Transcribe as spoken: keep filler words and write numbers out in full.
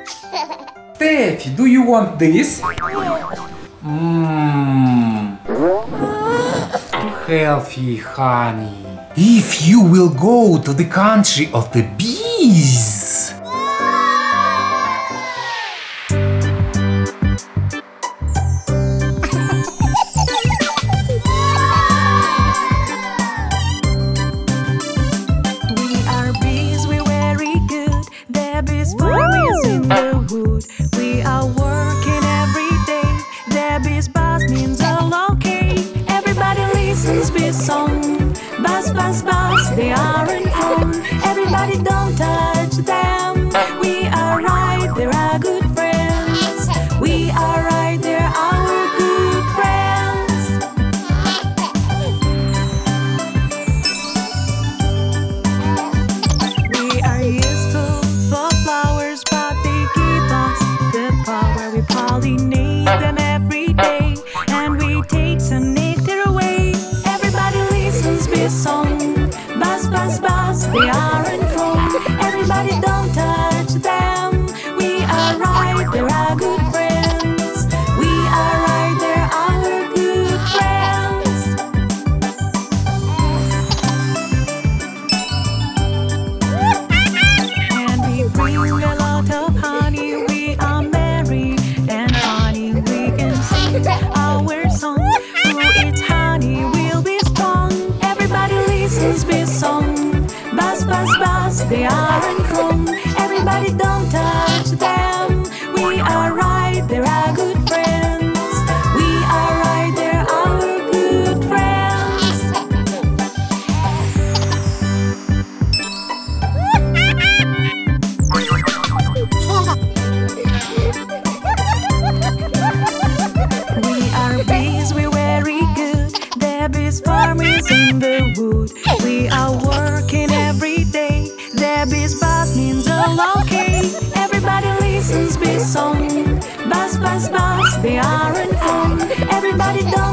Steffi, do you want this? Mmm. Healthy honey. If you will go to the country of the bees. They aren't home. Everybody don't touch them. We are right, they're our good friends. We are right, they're our good friends. We are useful for flowers, but they give us the power. We pollinate them every day, and we take some nectar away. Everybody listens to this song. Buzz, buzz, buzz, they aren't home. Everybody don't touch them. We are right, they're our good friends. We are right, they're our good friends. And we bring a lot of honey. We are merry and funny. We can sing our song. Through its honey we'll be strong. Everybody listens to this song. Buzz, buzz, buzz, they aren't home. Everybody don't touch them. We are right, they're our good friends. We are right, they're our good friends. We are bees, we're very good. The bees farm is in the wood. We are working every day. The bees buzz means all okay. Everybody listens to this song. Buzz, buzz, buzz, they aren't home. Everybody does.